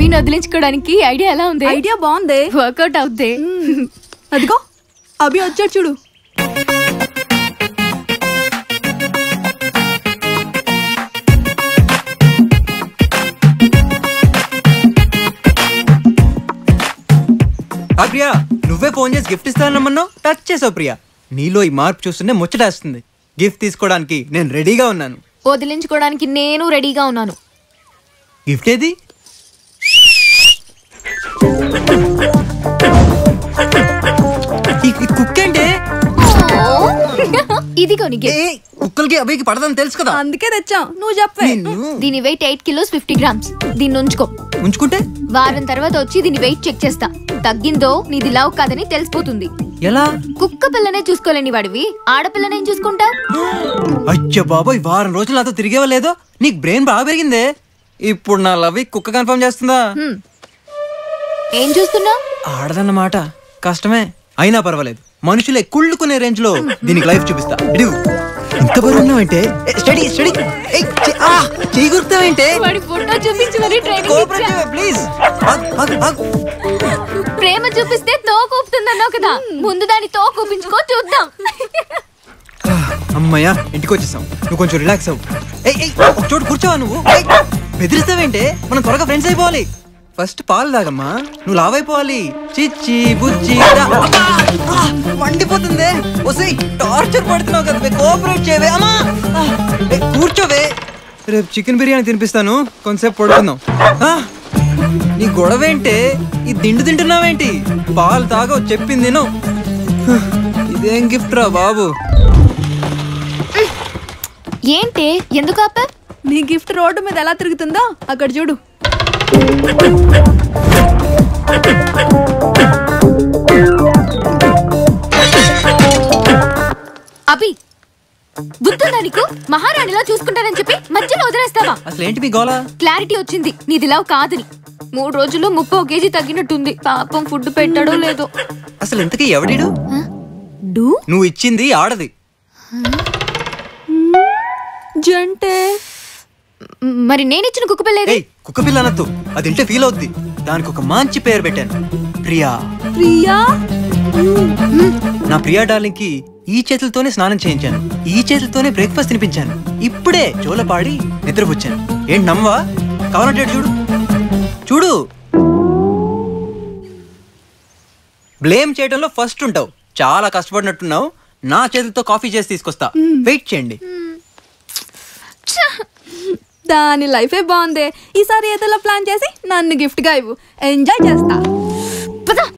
అభిని వదిలించుకోవడానికి idea ఎలా ఉంది? Idea బాగుంది, వర్కౌట్ అవుతే. అదిగో అభి వచ్చాడు చూడు. ప్రియా, నువ్వే ఫోన్ చేసి గిఫ్ట్ ఇస్తానమ్మన్నావు, టచ్ చేసావు ప్రియా. నీలో ఈ మార్పు చూస్తుంటే ముచ్చటేస్తుంది. గిఫ్ట్ తీసుకోవడానికి నేను రెడీగా ఉన్నాను. వదిలించుకోవడానికి నేను రెడీగా ఉన్నాను. గిఫ్ట్ ఏది? కుక్క అంటే ఇది కొని కుక్కలకి అబ్బాయికి పడదని తెలుసు కదా, అందుకే తెచ్చాం. నువ్వు చెప్పే. దీని వెయిట్ 8 కిలోస్ 50 గ్రామ్స్. దీన్ని ఉంచుకుంటే వారం తర్వాత వచ్చి దీని వెయిట్ చెక్ చేస్తా. తగ్గిందో నీది లవ్ కాదని తెలిసిపోతుంది. ఎలా? కుక్క పిల్లనే చూసుకోలేని వాడివి ఆడపిల్లనేం చూసుకుంటా? అయ్యో బాబోయ్, వారం రోజులు నాతో తిరిగేవా లేదో? నీకు బ్రెయిన్ బాగా పెరిగిందే. ఇప్పుడు నా లవ్ కుక్క కన్ఫర్మ్ చేస్తుందా? ఏం చూస్తున్నావు? ఆడదన్నమాట, కష్టమే. అయినా పర్వాలేదు, మనుషులే కుళ్ళుకునే రేంజ్ లో దీనికి లైఫ్ చూపిస్తా. ఇంత బరువున్నావంటే స్టడీ స్టడీ చేయగుర్తావేంటే? ప్లీజ్. ప్రేమ చూపిస్తే తోకూపుతుందన్నావు కదా, ముందు దాన్ని తోకూపించుకో చూద్దాం. అమ్మయ్యా, ఇంటికి వచ్చేసాం. నువ్వు కొంచెం రిలాక్స్ అవ్వు. ఒక చోటు కూర్చోవా? నువ్వు బెదిరిస్తావేంటే? మనం త్వరగా ఫ్రెండ్స్ అయిపోవాలి. ఫస్ట్ పాలు తాగమ్మా, నువ్వు లావైపోవాలి. చిచ్చి బుజ్జి మండిపోతుందే. ఒసే టార్చర్ పడుతున్నావు కదా, కోఆపరేట్ చేయవే. అమ్మా కూర్చోవే, రేపు చికెన్ బిర్యానీ తినిపిస్తాను, కొంతసేపు పడుకుందాం. నీ గొడవేంటే? ఈ దిండు తింటున్నావేంటి? పాలు తాగవు, చెప్పింది నేను. ఇదేం గిఫ్ట్ రా బాబు? ఏంటి ఎందుకు ఆపా? నీ గిఫ్ట్ రోడ్డు మీద ఎలా తిరుగుతుందో అక్కడ చూడు. అభి, గుర్తుందా నీకు? మహారాణిలా చూసుకుంటానని చెప్పి మధ్యలో వదిలేస్తావా? అసలు ఏంటి మీ గోలా? క్లారిటీ వచ్చింది నీది లవ్ కాదని. 3 రోజుల్లో 30 కేజీ తగ్గినట్టుంది. పాపం ఫుడ్ పెట్టాడో లేదో. అసలు ఇంతకీ ఎవడీడు? నువ్వు ఇచ్చింది ఆడది. జంటే మరి నేనిచ్చిన కుక్క పిల్ల. కుక్క పిల్ల అనొద్దు, అది ఇంటే ఫీల్ అవుద్ది. దానికి ఒక మంచి పేరు పెట్టాను, ప్రియా. ప్రియా? నా ప్రియా డార్లింగ్ కి ఈ చేతులతోనే స్నానం చేయించాను, ఈ చేతులతోనే బ్రేక్ఫాస్ట్ తినిపించాను, ఇప్పుడే జోలపాడి నిద్రపుచ్చాను. ఏంటి నమ్మవా? కావాలంటే చూడు చూడు. బ్లేమ్ చేయడంలో ఫస్ట్ ఉంటావు, చాలా కష్టపడినట్టున్నావు. నా చేతులతో కాఫీ చేసి తీసుకొస్తా, వెయిట్ చేయండి. దాని లైఫే బాగుంది. ఈసారి ఏదైనా ప్లాన్ చేసి నన్ను గిఫ్ట్ గా ఇవ్వు, ఎంజాయ్ చేస్తా.